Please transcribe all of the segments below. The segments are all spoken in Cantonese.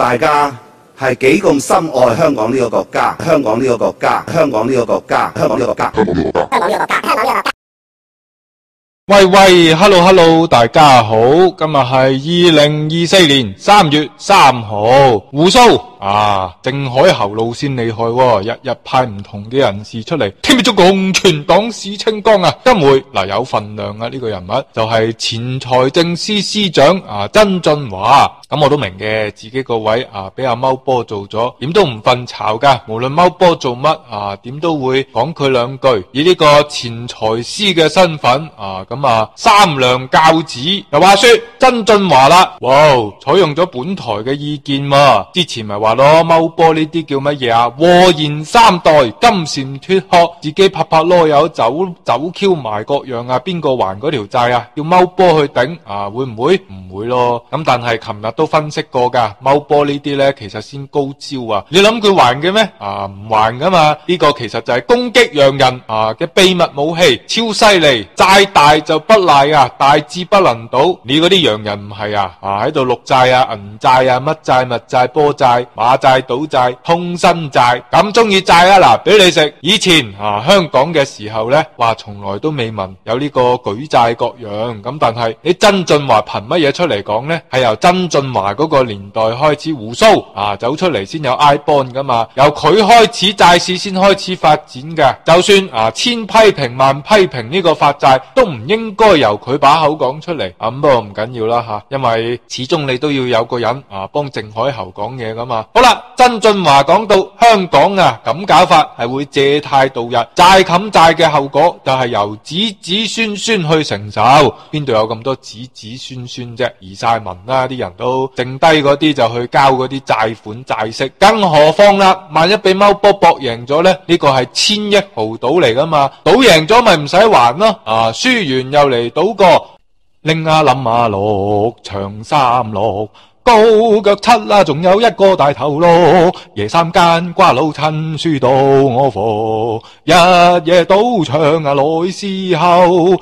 大家係幾咁深愛香港呢個國家，香港呢個國家，香港呢個國家，香港呢個國家，香港呢個國家，香港呢個國家，香港呢個國家。 喂 ，hello， 大家好，今日係2024年3月3號，胡鬚鄭海喉路線厲害喎，日日派唔同嘅人士出嚟，聽咗共全黨史清光啊！今回有份量啊，呢個人物就係前財政司司長曾俊華。咁我都明嘅，自己個位俾阿貓波做咗，點都唔瞓巢噶。無論貓波做乜點都會講佢兩句。以呢個前財司嘅身份三良教子。又話說曾俊華啦，採用咗本台嘅意見嘛。之前咪話咯，貓波呢啲叫乜嘢啊？禍延三代，金蟬脫殼，自己拍囉柚走 Q 埋各樣邊個還嗰條債啊？叫貓波去頂會唔會？唔會咯。咁但係琴日都分析過噶，貓波呢啲呢其實先高招啊！你諗佢還嘅咩？唔還噶嘛？呢個其實就係攻擊洋人嘅秘密武器，超犀利。債大就不賴大智不能倒。你嗰啲洋人唔係喺度綠債銀債乜債物債波債馬債賭債通身債，咁中意債嗱俾你食。以前香港嘅時候呢，話從來都未聞有呢個舉債各樣，咁但係你曾俊華憑乜嘢出嚟講呢？係由曾俊華嗰個年代開始，胡鬚走出嚟先有 iBond 噶嘛，由佢開始債市先開始發展嘅。就算千批評萬批評呢個發債，都唔應該由佢把口講出嚟。咁不過唔緊要啦因為始終你都要有個人幫鄭海喉講嘢噶嘛。好啦，曾俊華講到香港咁搞法係會借貸度日，債冚債嘅後果就係由子子孫孫去承受。邊度有咁多子子孫孫啫？移晒民啦，啲人都剩低嗰啲就去交嗰啲債款債息。更何況啦，萬一俾貓波搏贏咗呢？呢個係1000億豪賭嚟噶嘛，賭贏咗咪唔使還咯。輸完又嚟賭過，拎冧6長36高腳7啦，仲有一個大頭咯，夜三更瓜老襯輸到我火，日夜賭場來時候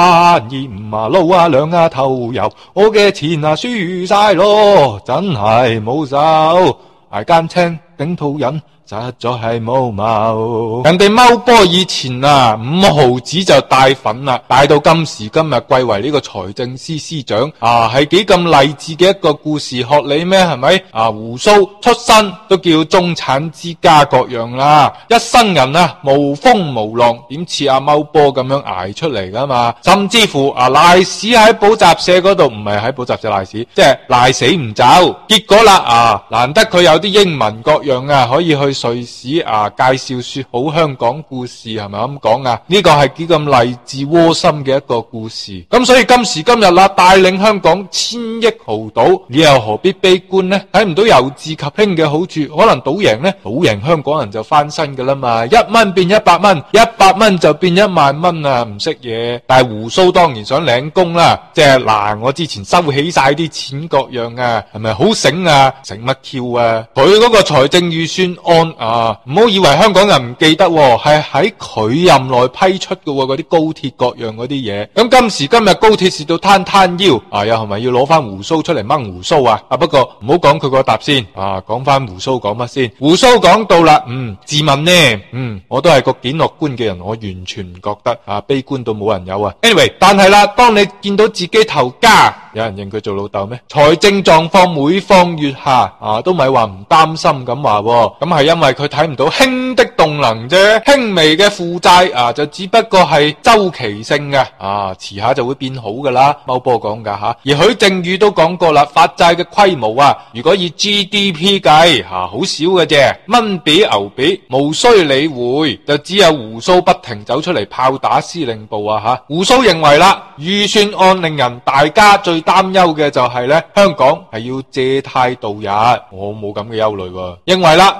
，3、2、5撈2頭油，我嘅錢輸晒咯，真係冇手，捱奸青頂肚人，實在係冇謀。人哋貓波以前5毫子就帶粉啦，帶到今時今日貴為呢個財政司司長係幾咁勵志嘅一個故事，學你咩？係咪胡鬚出身都叫中產之家各樣啦，一生人無風無浪，點似阿貓波咁樣捱出嚟噶嘛？甚至乎賴屎喺補習社嗰度，唔係喺補習社賴屎，即係賴死唔走。結果啦難得佢有啲英文各樣可以去瑞士介紹說好香港故事，係咪咁講呢個係幾咁勵志窩心嘅一個故事。咁所以今時今日帶領香港1000億豪賭，你又何必悲觀呢？睇唔到由治及興嘅好處，可能賭贏呢？賭贏香港人就翻身噶啦嘛，1蚊變100蚊，100蚊就變1萬蚊唔識嘢。但係胡鬚當然想領功啦，即係我之前收起晒啲錢各樣係咪好醒醒乜 Q 佢嗰個財政預算案唔好以為香港人唔記得係喺佢任內批出嘅嗰啲高鐵各樣嗰啲嘢。咁今時今日高鐵蝕到攤腰又係咪要攞翻胡鬚出嚟掹胡鬚不過唔好講佢個答先講翻胡鬚講乜先。胡鬚講到啦自問呢我都係個幾樂觀嘅人，我完全唔覺得悲觀到冇人有anyway， 但係啦，當你見到自己頭家，有人認佢做老豆咩？財政狀況每況愈下都咪話唔擔心咁話咁係因為佢睇唔到輕的動能啫，輕微嘅負債就只不過係周期性嘅遲下就會變好噶啦。貓波講噶而許正宇都講過啦，發債嘅規模如果以 GDP 計好少嘅啫，蚊比牛比，無需理會，就只有胡鬚不停走出嚟炮打司令部胡鬚認為啦，預算案令人大家最擔憂嘅就係呢，香港係要借貸度日，我冇咁嘅憂慮認為啦，香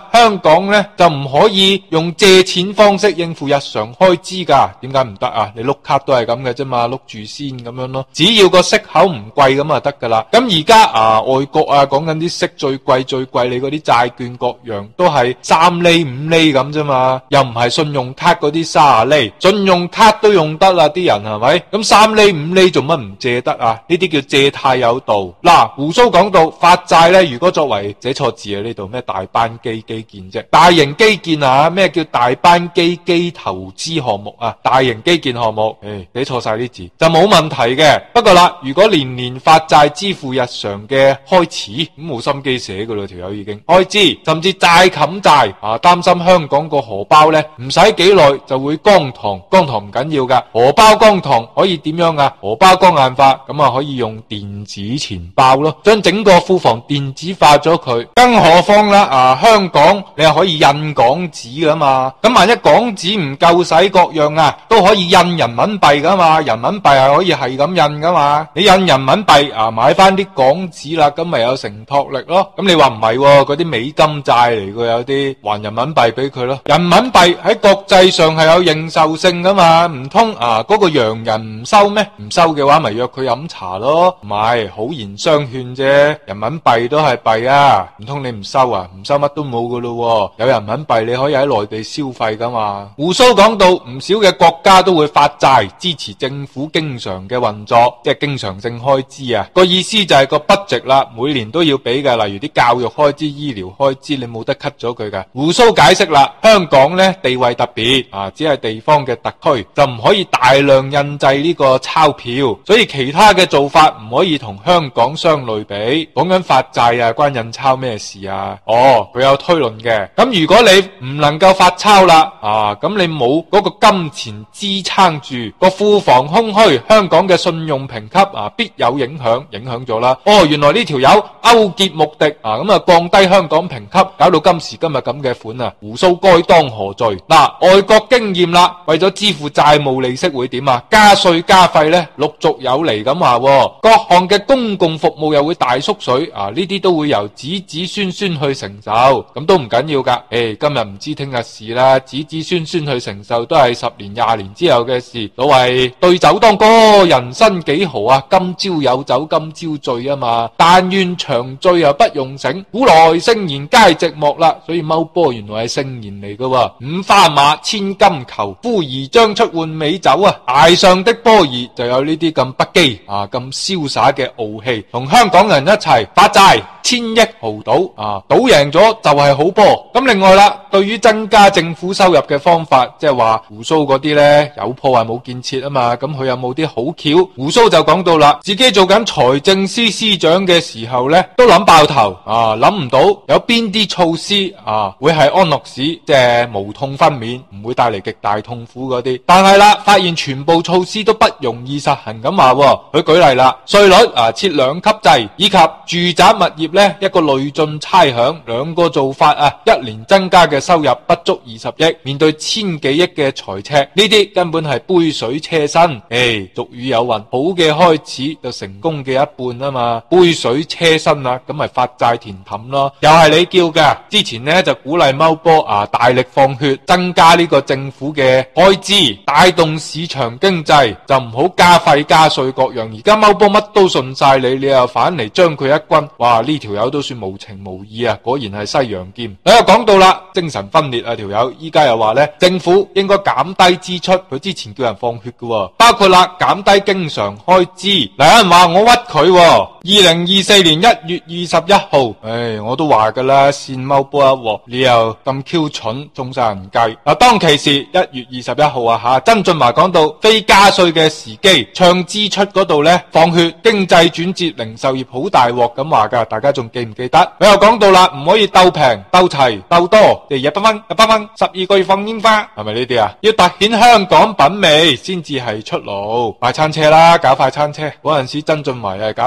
港呢就唔可以用借錢方式應付日常開支噶？點解唔得啊？你碌卡都係咁嘅啫嘛，碌住先咁樣咯，只要個息口唔貴咁就得噶啦。咁而家外國講緊啲息最貴，你嗰啲債券各樣都係3厘5厘咁啫嘛，又唔係信用卡嗰啲30厘，信用卡都用得啦，啲人係咪？咁3厘5厘做乜唔借得啊？呢啲叫借貸有道。嗱，胡鬚講到發債呢，如果作為寫錯字啊，呢度咩大班基建啫，大型基建啊，咩叫大班基投資項目啊？大型基建項目，寫錯晒啲字就冇問題嘅。不過啦，如果年年發債支付日常嘅開支，咁冇心機寫噶啦，條友已經開支，甚至債冚債擔心香港個荷包呢，唔使幾耐就會乾塘唔緊要噶，荷包乾塘可以點樣啊？荷包乾硬化，咁啊可以用電子錢包咯，將整個庫房電子化咗佢。更何況啦，香港你係可以印港紙噶嘛，咁萬一港紙唔夠使各樣都可以印人民幣噶嘛，人民幣係可以係咁印噶嘛，你印人民幣買翻啲港紙啦，咁咪有承托力咯。咁你話唔係嗰啲美金債嚟嘅，有啲還人民幣俾佢咯。人民幣喺國際上係有認受性噶嘛，唔通嗰個洋人唔收咩？唔收嘅話咪約佢飲茶咯，唔係好言相勸啫。人民幣都係幣啊，唔通你唔收啊？唔收乜都冇噶咯，有人民幣你可以喺內地消費噶嘛。胡鬚講到唔少嘅國家都會發債支持政府經常嘅運作，即係經常性開支啊。個意思就係個 budget 啦，每年都要俾嘅，例如啲教育開支、醫療開支，你冇得 cut 咗佢噶。胡鬚解釋啦，香港呢地位特別只係地方嘅特區，就唔可以大量印製呢個鈔票，所以其他嘅做法唔可以同香港相類比。講緊發債關印鈔咩事啊？佢有推論嘅。咁如果你唔能夠發鈔啦，咁你冇嗰個金錢支撐住，個庫房空虛，香港嘅信用評級必有影響咗啦。原來呢條友勾結目的咁降低香港評級，搞到今時今日咁嘅款啊！胡鬚該當何罪？外國經驗啦，為咗支付債務利息會點啊？加稅加費呢，陸續有嚟咁話，各項嘅公共服務又會大縮水呢啲都會由子子孫孫去承受，咁都唔緊要噶。今日唔知聽日事啦，子子孫孫去承受都係10年20年之後嘅事。所謂對酒當歌，人生幾何啊？今朝有酒今朝醉啊嘛。但願長醉不用醒，古來聖賢皆寂寞啦。所以踎波原來係聖賢嚟噶。五花馬千金裘，呼兒將出換美酒啊！崖上的波兒就有呢啲咁不羈咁瀟灑嘅傲氣，同香港人一齊發債1000億豪賭賭贏咗就係好波。咁另外啦，對於增加政府收入嘅方法，即係話胡鬚嗰啲呢，有破壞冇建設啊嘛，咁佢有冇啲好橋？胡鬚就講到啦，自己做緊財政司司長嘅時候呢，都諗爆頭諗唔到有邊啲措施會係安樂死，即係無痛分娩，唔會帶嚟極大痛苦嗰啲。但係啦，發現全部措施都不容易實行咁話。佢舉例啦，稅率設2級制，以及住宅物業呢一個累進差餉，兩個做法一年增加嘅收入不足20億，面對1000幾億嘅財赤，呢啲根本係杯水車薪。俗語有云，好嘅開始就成功嘅一半啊嘛，杯水車薪啦，咁咪發債填氹咯，又係你叫嘅。之前呢就鼓勵踎波大力放血，增加呢個政府嘅開支，帶動市場經濟，就唔好加費加稅各樣。而家踎波乜都順晒你又反嚟將佢一軍，哇！呢條友都算無情無義啊，果然係西洋劍。你又講到啦，精神分裂條友，依家又話呢，政府應該減低支出，佢之前叫人放血嘅，包括啦減低經常開支。有人話我屈佢，2024年1月21號，我都話噶啦，先踎波一鑊，你又咁 Q 蠢，中晒人計。當其時1月21號曾俊華講到非加稅嘅時機，唱支出嗰度呢，放血，經濟轉折，零售業好大鑊咁話噶，大家仲記唔記得？佢又講到啦，唔可以鬥平、鬥齊、鬥多，即係100蚊，12個月放煙花，係咪呢啲啊？要凸顯香港品味先至係出路。快餐車啦，搞快餐車，嗰陣時曾俊華係搞快餐車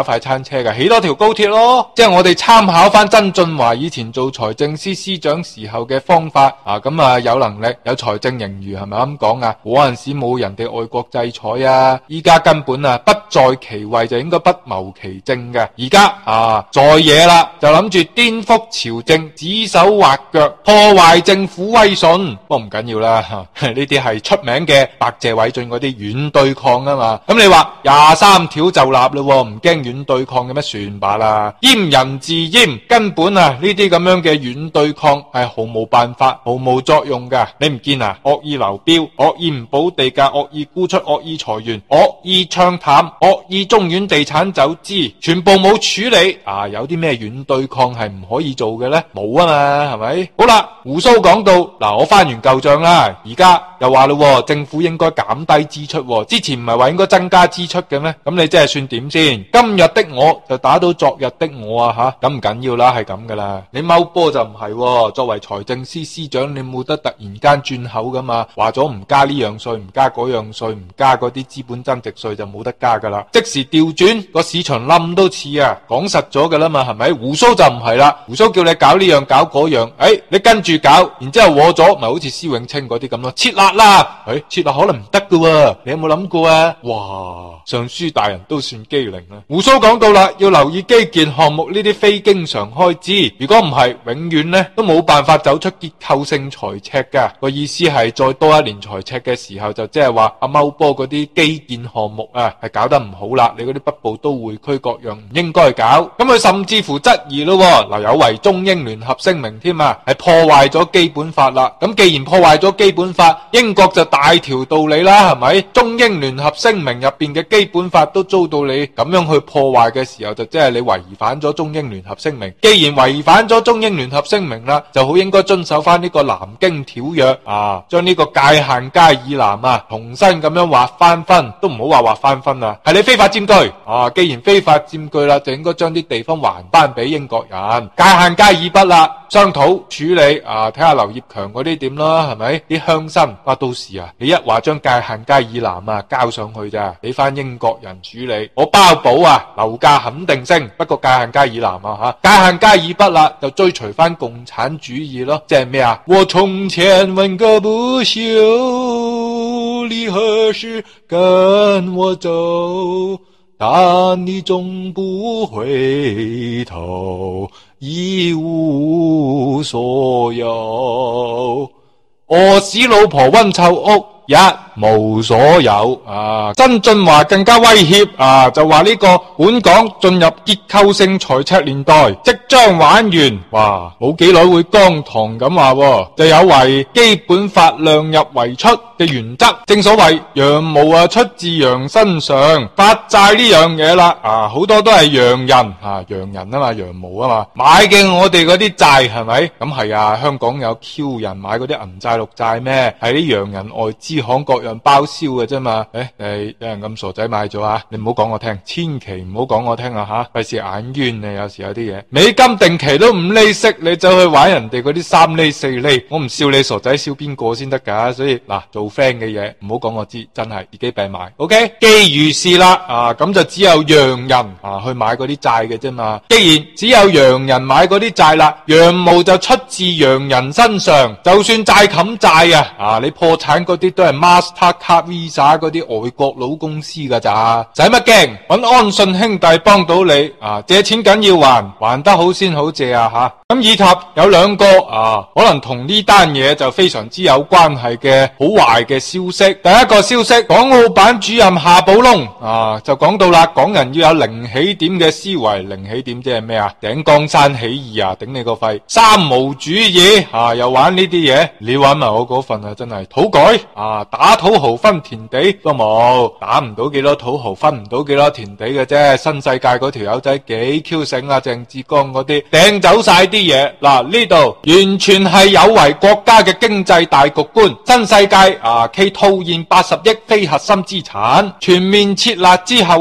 車嘅，起多條高鐵咯。即係我哋參考翻曾俊華以前做財政司司長時候嘅方法啊，咁啊有能力有財政盈餘，係咪咁講啊？嗰陣時冇人哋外國制裁啊，依家根本啊不在其位就應該不謀其政嘅。而家啊在野啦，就諗住顛覆朝政，指手畫腳，破壞政府威信。不過唔緊要啦，呢啲係出名嘅白謝偉俊嗰啲軟對抗啊嘛。咁你話23條就立咯，唔驚軟對抗嘅咩？算吧啦，閹人自閹，根本啊呢啲咁樣嘅軟對抗係毫無辦法、毫無作用噶。你唔見啊？惡意流標、惡意唔補地價、惡意沽出、惡意裁員、惡意唱淡、惡意中遠地產走資，全部冇處理啊！有啲咩軟對抗係唔可以做嘅呢？冇啊嘛，係咪？好啦，胡鬚講到嗱，我翻完舊賬啦，而家又話咯，政府應該減低支出，之前唔係話應該增加支出嘅咩？咁你即係算點先？今日的我就打到昨日的我啊吓，咁唔緊要啦，係咁噶啦。你踎波就唔係，作為財政司司長，你冇得突然間轉口噶嘛？話咗唔加呢樣稅，唔加嗰樣稅，唔加嗰啲資本增值稅就冇得加噶啦。即時調轉個市場冧都似啊，講實咗噶啦嘛，係咪？胡鬚就唔係啦，胡鬚叫你搞呢樣搞嗰樣，你跟住搞，然之後禍咗，咪好似施永青嗰啲咁咯，撤辣啦，撤辣可能唔得噶喎，你有冇諗過啊？哇，尚書大人都算機靈啦。胡鬚講到啦，要留意基建項目呢啲非經常開支，如果唔係，永遠呢都冇辦法走出結構性財赤噶。個意思係再多一年財赤嘅時候，就即係話阿踎波嗰啲基建項目啊，係搞得唔好啦，你嗰啲北部都會區各樣唔應該搞。咁佢甚至乎質疑咯，嗱，有違中英聯合聲明添啊，係破壞咗基本法啦。咁既然破壞咗基本法，英國就大條道理啦，係咪？中英聯合聲明入邊嘅基本法都遭到你咁樣去破壞嘅時候，就即係你違反咗中英聯合聲明。既然違反咗中英聯合聲明啦，就好應該遵守翻呢個南京條約啊，將呢個界限街以南啊重新咁樣劃翻分，都唔好話劃翻分啊，係你非法佔據啊！既然非法佔據啦，就應該將啲地方還翻俾英國人。界限街以北啦，商討處理啊，睇下劉業強嗰啲點啦，係咪？啲鄉紳話到時啊，你一話將界限街以南啊交上去咋，俾翻英國人處理，我包保啊，樓價肯定升。不過界限街以南啊界限街以北啦，就追隨翻共產主義咯，即係咩啊？我從前問個不休，你何時跟我走？但你總不回頭，一無所有。餓死老婆溫臭屋，一無所有啊！曾俊華更加威脅啊，就話呢個本港進入結構性財赤年代，即將玩完。哇，冇幾耐會當堂咁話，就有違基本法量入為出嘅原則。正所謂羊毛啊出自羊身上，發債呢樣嘢啦啊，好多都係洋人啊，洋人啊嘛，羊毛啊嘛，買嘅我哋嗰啲債係咪？咁係啊，香港有 Q 人買嗰啲銀債綠債咩？係啲洋人外資行各樣包銷嘅啫嘛。有人咁傻仔買咗啊？你唔好講我聽，千祈唔好講我聽啊吓，費事眼冤啊！有時有啲嘢，美金定期都5厘息，你走去玩人哋嗰啲3厘4厘，我唔笑你傻仔，笑邊個先得噶？所以嗱，做 friend 嘅嘢唔好講我知，真係自己病埋。OK， 既如是啦啊，咁就只有洋人啊去買嗰啲債嘅啫嘛。既然只有洋人買嗰啲債啦，羊毛就出自洋人身上，就算債冚債啊，你破產嗰啲都係 Mastercard Visa 嗰啲外國佬公司噶咋，使乜驚？搵安信兄弟幫到你啊！借錢緊要還得好先好借啊吓。咁以及有兩個可能同呢單嘢就非常之有關係嘅好壞嘅消息。第一個消息，港澳辦主任夏寶龍就講到啦，港人要有零起點嘅思維。零起點即係咩啊？頂江山起義啊，頂你個肺！三無主義又玩呢啲嘢，你玩埋我嗰份啊，真係土改打土豪分田地都冇，打唔到幾多土豪，分唔到幾多田地嘅啫。新世界嗰條友仔幾 Q 醒啊，鄭志剛嗰啲掟走晒啲嘢。嗱，呢度完全係有違國家嘅經濟大局觀。新世界冀套現80億非核心資產，全面撤辣之後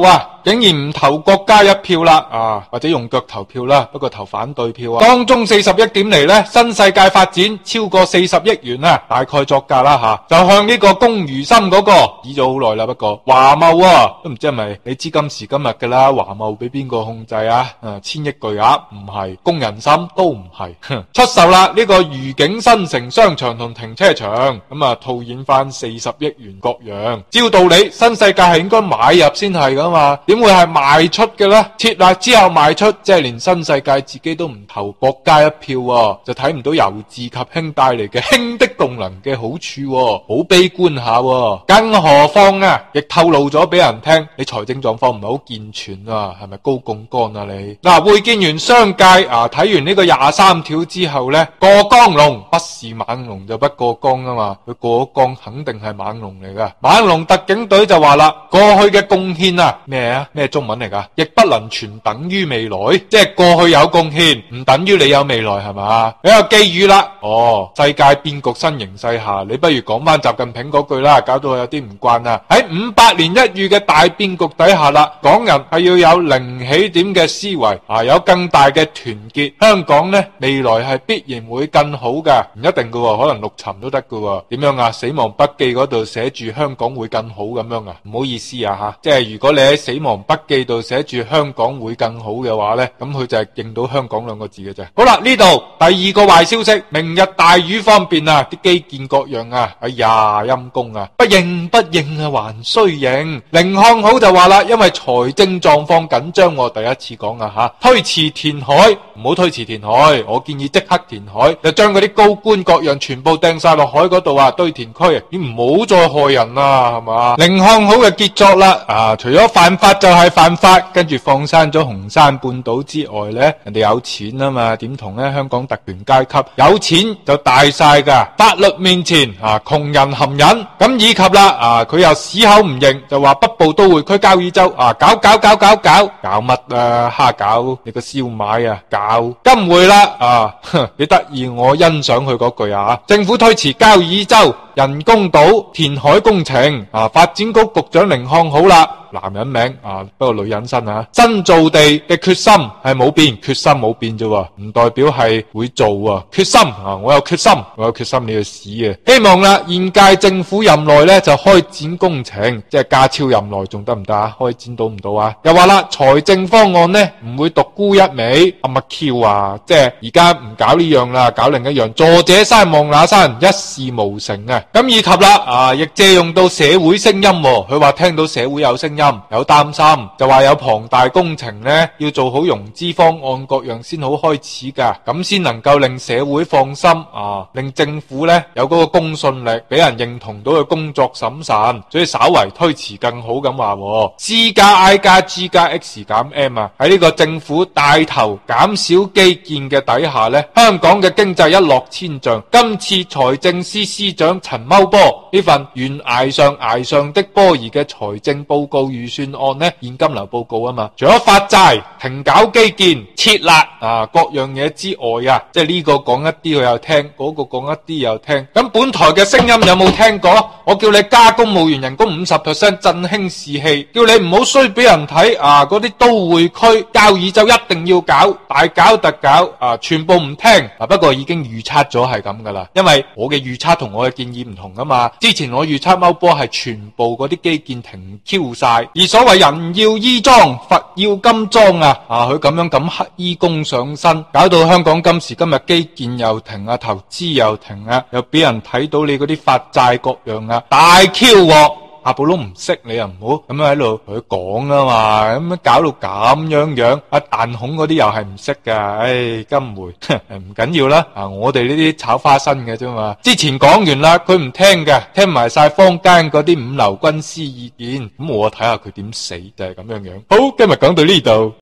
竟然唔投國家一票啦，或者用腳投票啦，不過投反對票啊。當中40億點嚟呢，新世界發展超過40億元啊，大概作價啦就向呢個龔如心嗰個指咗好耐啦，不過華懋都唔知係咪你知今時今日㗎啦，華懋俾邊個控制啊？1000億巨額唔係，龔人心都唔係，出售啦呢個愉景新城商場同停車場，套現翻40億元各樣。照道理新世界係應該買入先係噶嘛，點會係賣出嘅呢？設立之後賣出，即係連新世界自己都唔投國家一票就睇唔到由治及興帶嚟嘅興的動能嘅好處好悲觀下更何況亦透露咗俾人聽，你財政狀況唔係好健全係咪高槓桿啊你？會見完商界睇完呢個23條之後呢，過江龍不是猛龍就不過江啊嘛，佢過江肯定係猛龍嚟噶。猛龍特警隊就話啦，過去嘅貢獻咩中文嚟噶？亦不能全等於未來，即係過去有貢獻唔等於你有未來係嘛？你又寄語啦，世界變局新形勢下，你不如講翻習近平嗰句啦，搞到我有啲唔慣啊。喺500年一遇嘅大變局底下啦，港人係要有零起點嘅思維有更大嘅團結，香港呢未來係必然會更好噶，唔一定噶，可能陸沉都得噶。點樣死亡筆記嗰度寫住香港會更好咁樣唔好意思即係如果你喺死亡筆記度寫住香港會更好嘅話呢，咁佢就係認到香港兩個字嘅啫。好啦，呢度第二個壞消息，明日大嶼方面啲基建各樣哎呀陰公不認不認還須認。寧漢好就話啦，因為財政狀況緊張，我第一次講推遲填海，唔好推遲填海，我建議即刻填海，就將嗰啲高官各樣全部掟晒落海嗰度堆填區，你唔好再害人啦，係嘛？寧漢好嘅傑作啦，除咗犯法就係犯法，跟住放生咗紅山半島之外呢，人哋有錢啊嘛，點同呢？香港特權階級有錢就大晒噶，法律面前窮人含忍，咁以及啦佢又屎口唔認，就話北部都會區交椅洲搞乜蝦餃你個燒賣搞金會啦幾得意，我欣賞佢嗰句政府推遲交椅洲人工島填海工程發展局局長寧漢好啦，男人名不過女人身真造地嘅決心係冇變，決心冇變啫，唔代表係會做決心我有決心你要屎希望啦現屆政府任內呢就開展工程，即係家超任內仲得唔得開展到唔到又話啦財政方案呢唔會獨沽一味乜 Q 即係而家唔搞呢樣啦，搞另一樣，坐這山望那山一事無成咁以及啦亦借用到社會聲音佢話聽到社會有聲音有擔心，就話有龐大工程呢要做好融資方案各樣先好開始噶，咁先能夠令社會放心令政府呢有嗰個公信力，俾人認同到佢工作審慎，所以稍為推遲更好咁話，G 加 I 加 G 加 X 減 M 喺呢個政府帶頭減少基建嘅底下呢，香港嘅經濟一落千丈。今次財政司司長陳茂波呢份懸崖上的波兒嘅財政報告預算案呢，現金流報告嘛，除咗發債、停搞基建、撤辣各樣嘢之外即係呢個講一啲佢又聽，嗰個講一啲又聽。咁本台嘅聲音有冇聽過？我叫你加公務員人工50%振興士氣，叫你唔好衰俾人睇嗰啲都會區交椅洲一定要搞，大搞特搞全部唔聽不過已經預測咗係咁噶啦，因為我嘅預測同我嘅建議唔同噶嘛。之前我預測踎波係全部嗰啲基建停 Q 晒，而所謂人要衣裝佛要金裝佢咁樣咁乞衣功上身，搞到香港今時今日基建又停投資又停又俾人睇到你嗰啲發債各樣大 Q 喎。阿寶都唔識，你又唔好咁樣喺度同佢講啊嘛，咁樣搞到咁樣彈孔嗰啲又係唔識噶，金梅唔緊要啦，我哋呢啲炒花生嘅啫嘛。之前講完啦，佢唔聽嘅，聽埋晒坊間嗰啲五流軍師意見，咁我睇下佢點死就係咁樣。好，今日講到呢度。